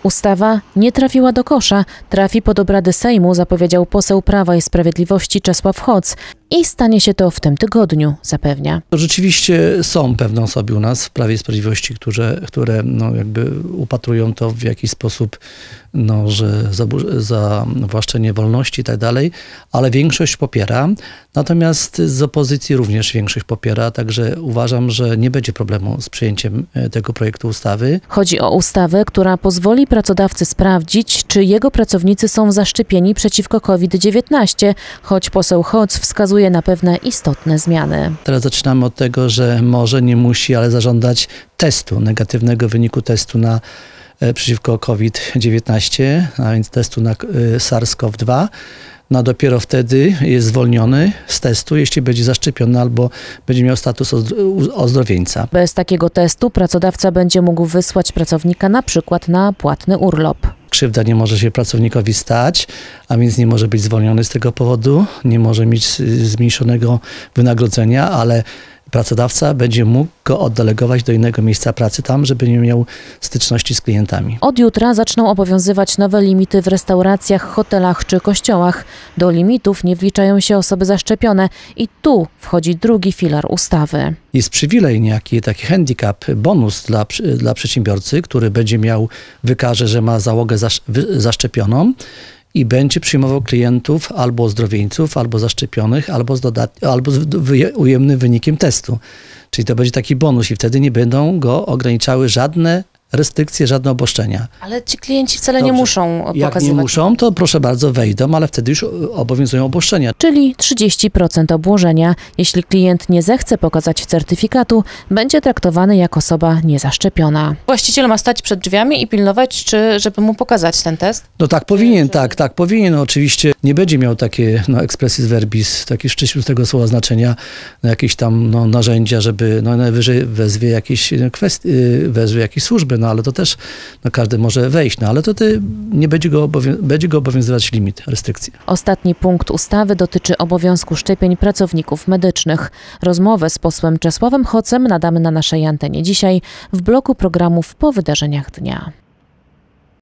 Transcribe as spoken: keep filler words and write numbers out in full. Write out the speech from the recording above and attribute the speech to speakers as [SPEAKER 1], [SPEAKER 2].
[SPEAKER 1] Ustawa nie trafiła do kosza, trafi pod obrady Sejmu, zapowiedział poseł Prawa i Sprawiedliwości Czesław Hoc. I stanie się to w tym tygodniu, zapewnia.
[SPEAKER 2] Rzeczywiście są pewne osoby u nas w Prawie i Sprawiedliwości, które, które no jakby upatrują to w jakiś sposób, no, że zawłaszczenie wolności i tak dalej, ale większość popiera. Natomiast z opozycji również większość popiera, także uważam, że nie będzie problemu z przyjęciem tego projektu ustawy.
[SPEAKER 1] Chodzi o ustawę, która pozwoli pracodawcy sprawdzić, czy jego pracownicy są zaszczepieni przeciwko COVID dziewiętnaście, choć poseł Hoc wskazuje na pewne istotne zmiany.
[SPEAKER 2] Teraz zaczynamy od tego, że może, nie musi, ale zażądać testu, negatywnego wyniku testu na przeciwko COVID dziewiętnaście, a więc testu na SARS-CoV dwa. No dopiero wtedy jest zwolniony z testu, jeśli będzie zaszczepiony albo będzie miał status ozdrowieńca.
[SPEAKER 1] Bez takiego testu pracodawca będzie mógł wysłać pracownika na przykład na płatny urlop.
[SPEAKER 2] Krzywda nie może się pracownikowi stać, a więc nie może być zwolniony z tego powodu, nie może mieć zmniejszonego wynagrodzenia, ale pracodawca będzie mógł go oddelegować do innego miejsca pracy tam, żeby nie miał styczności z klientami.
[SPEAKER 1] Od jutra zaczną obowiązywać nowe limity w restauracjach, hotelach czy kościołach. Do limitów nie wliczają się osoby zaszczepione i tu wchodzi drugi filar ustawy.
[SPEAKER 2] Jest przywilej, niejaki taki handicap, bonus dla, dla przedsiębiorcy, który będzie miał, wykaże, że ma załogę zaszczepioną i będzie przyjmował klientów albo ozdrowieńców, albo zaszczepionych, albo z, dodat- albo z ujemnym wynikiem testu. Czyli to będzie taki bonus i wtedy nie będą go ograniczały żadne restrykcje, żadne obostrzenia.
[SPEAKER 1] Ale ci klienci wcale
[SPEAKER 2] Dobrze.
[SPEAKER 1] nie muszą pokazywać.
[SPEAKER 2] Jak nie muszą, to proszę bardzo wejdą, ale wtedy już obowiązują obostrzenia.
[SPEAKER 1] Czyli trzydzieści procent obłożenia. Jeśli klient nie zechce pokazać certyfikatu, będzie traktowany jak osoba niezaszczepiona. Właściciel ma stać przed drzwiami i pilnować, czy żeby mu pokazać ten test?
[SPEAKER 2] No tak powinien, tak, tak powinien. No, oczywiście nie będzie miał takie no, expressis verbis, takie szczęśliwe z tego słowa znaczenia, no, jakieś tam no, narzędzia, żeby no, najwyżej wezwie jakieś kwestie, wezwie jakieś służby, no ale to też no, każdy może wejść, no ale to ty, nie będzie go, będzie go obowiązywać limit, restrykcje.
[SPEAKER 1] Ostatni punkt ustawy dotyczy obowiązku szczepień pracowników medycznych. Rozmowę z posłem Czesławem Hocem nadamy na naszej antenie dzisiaj w bloku programów po wydarzeniach dnia.